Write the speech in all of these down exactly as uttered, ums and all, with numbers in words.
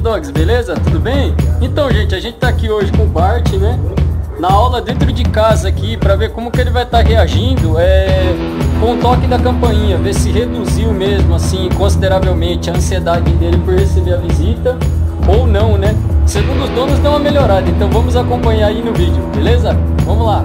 Dogs, beleza? Tudo bem? Então, gente, a gente tá aqui hoje com o Bart, né? Na aula dentro de casa aqui, para ver como que ele vai estar reagindo é, com o toque da campainha, ver se reduziu mesmo, assim, consideravelmente a ansiedade dele por receber a visita ou não, né? Segundo os donos, deu uma melhorada, então vamos acompanhar aí no vídeo, beleza? Vamos lá!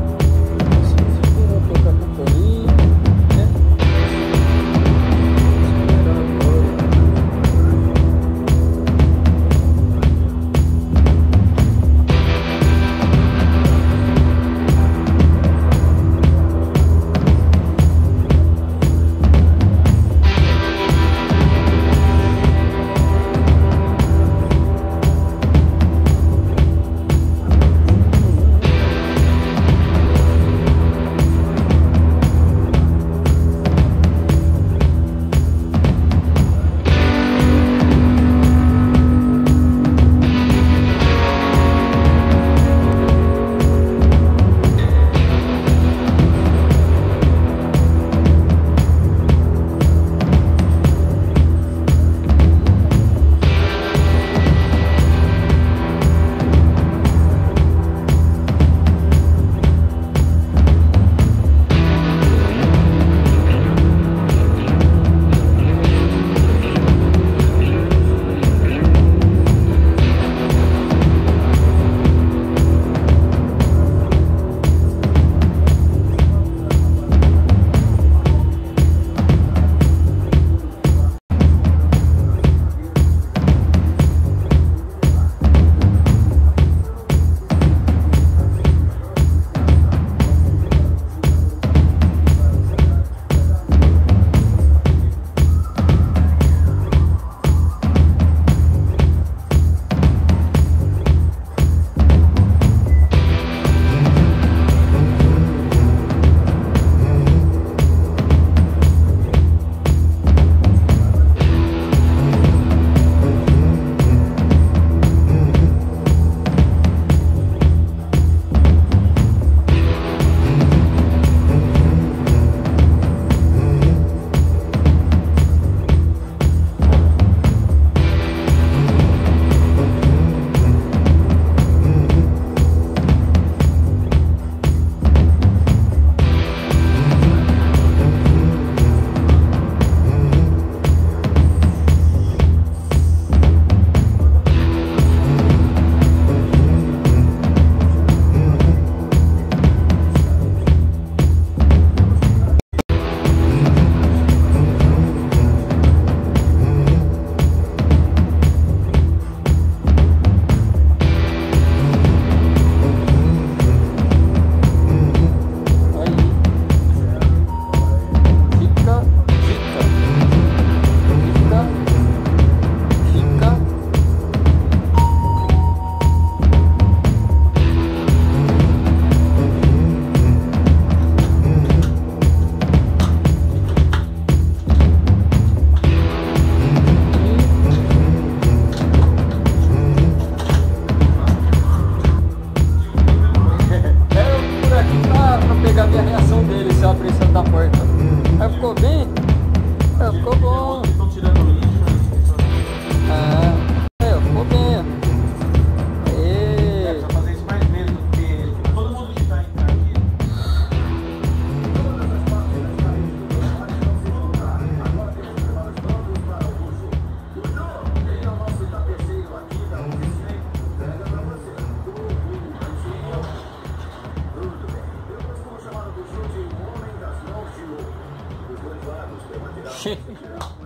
A pressão da porta. Aí ficou bem? É, ficou bom. Estão tirando o lixo. Ah, é, ficou bem. É, precisa fazer isso mais vezes, porque todo mundo que está aqui. Sim.